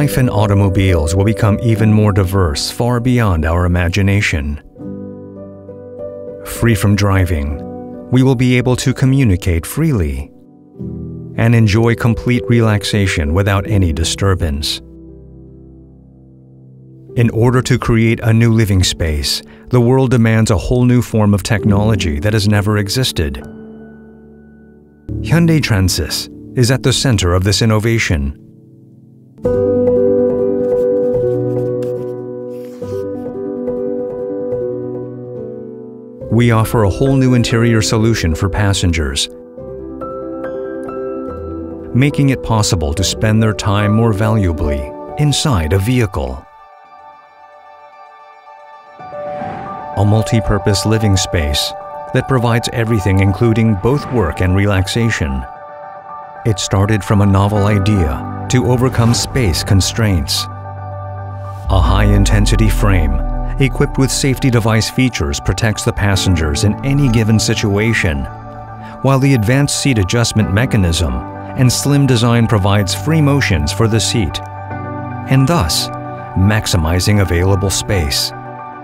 life in automobiles will become even more diverse, far beyond our imagination. Free from driving, we will be able to communicate freely and enjoy complete relaxation without any disturbance. In order to create a new living space, the world demands a whole new form of technology that has never existed. Hyundai Transys is at the center of this innovation. We offer a whole new interior solution for passengers, making it possible to spend their time more valuably inside a vehicle. A multi-purpose living space that provides everything, including both work and relaxation. It started from a novel idea to overcome space constraints. A high-intensity frame equipped with safety device features protects the passengers in any given situation, while the advanced seat adjustment mechanism and slim design provides free motions for the seat, and thus maximizing available space.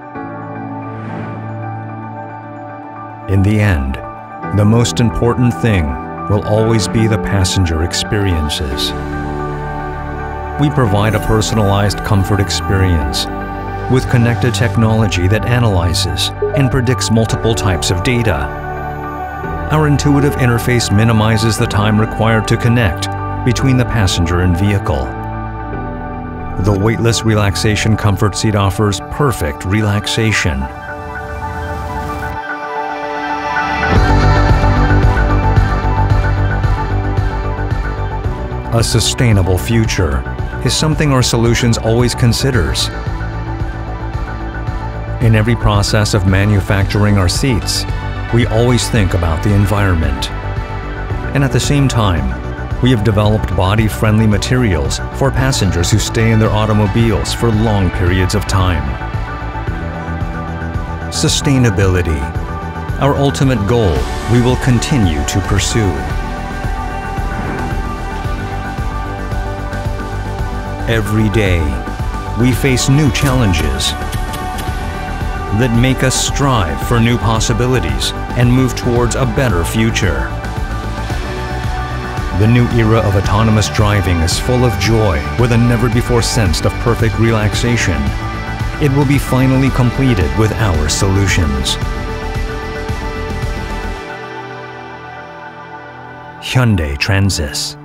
In the end, the most important thing will always be the passenger experiences. We provide a personalized comfort experience with connected technology that analyzes and predicts multiple types of data. Our intuitive interface minimizes the time required to connect between the passenger and vehicle. The weightless relaxation comfort seat offers perfect relaxation. A sustainable future is something our solutions always considers. In every process of manufacturing our seats, we always think about the environment. And at the same time, we have developed body-friendly materials for passengers who stay in their automobiles for long periods of time. Sustainability, our ultimate goal, we will continue to pursue. Every day, we face new challenges that make us strive for new possibilities and move towards a better future. The new era of autonomous driving is full of joy with a never-before sense of perfect relaxation. It will be finally completed with our solutions. Hyundai Transys.